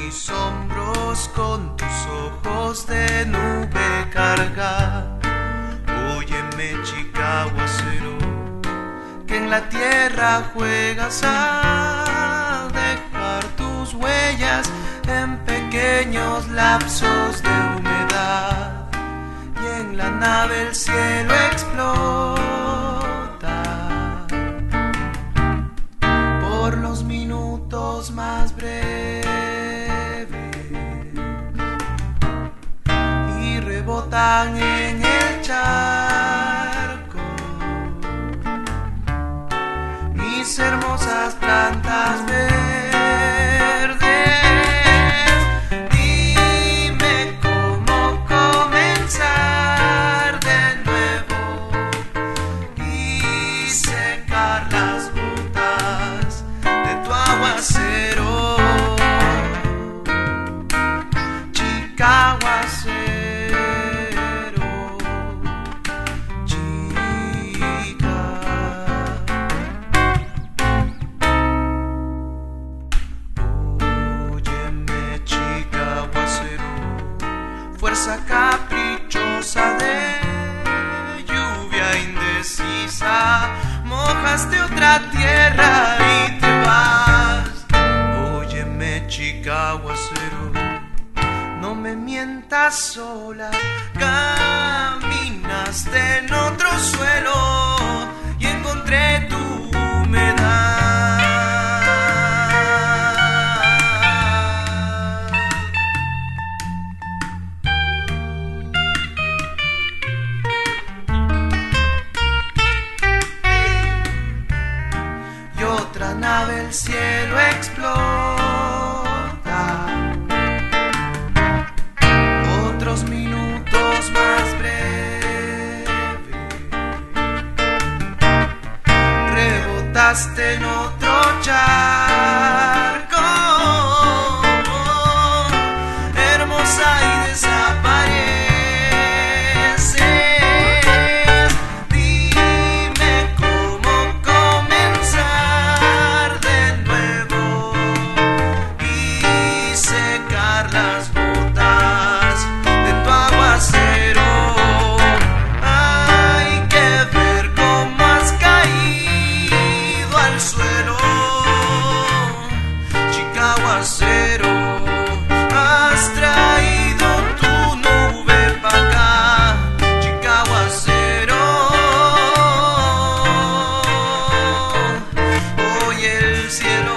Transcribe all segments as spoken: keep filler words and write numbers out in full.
mis hombros con tus ojos de nube carga. Óyeme, chica aguacero, que en la tierra juegas a dejar tus huellas en pequeños lapsos de humedad, y en la nave el cielo explota por los minutos más breves y rebotan en el charco mis hermosas plantas verdes. Dime cómo comenzar de nuevo y secar las gotas de tu aguacero, chica aguacero, chica. Óyeme, chica aguacero, fuerza caprichosa de lluvia indecisa, mojaste otra tierra y te vas. Óyeme, chica aguacero, no me mientas sola, caminaste en otro suelo y encontré tu humedad. Y otra nave el cielo explota, otros minutos más breves, rebotaste en otro charco, hermosa y desapareces. Dime cómo comenzar de nuevo y secar las gotas de tu aguacero. Hay que ver cómo has caído al suelo, chica aguacero. Has traído tu nube pa' acá, chica aguacero. Hoy el cielo,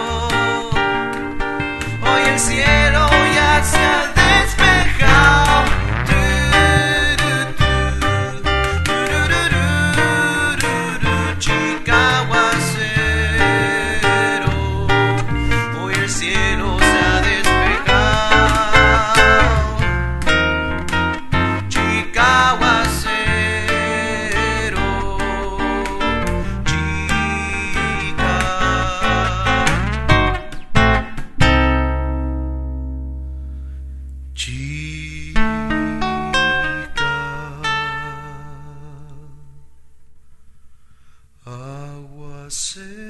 hoy el cielo ya se ha despejado. Tu, tu, tu, tururururururu, chica aguacero. Hoy el cielo se ha despejado, chica aguacero, chica. Chica aguacero.